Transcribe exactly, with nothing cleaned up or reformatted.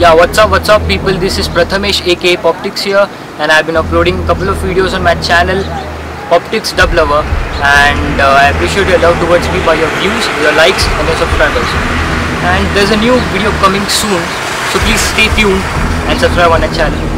Yeah, what's up, what's up people, this is Prathamesh aka Poptics here, and I've been uploading a couple of videos on my channel Poptics Dub Lover, and uh, I appreciate your love towards me by your views, your likes and your subscribers. And there's a new video coming soon, so please stay tuned and subscribe on the channel.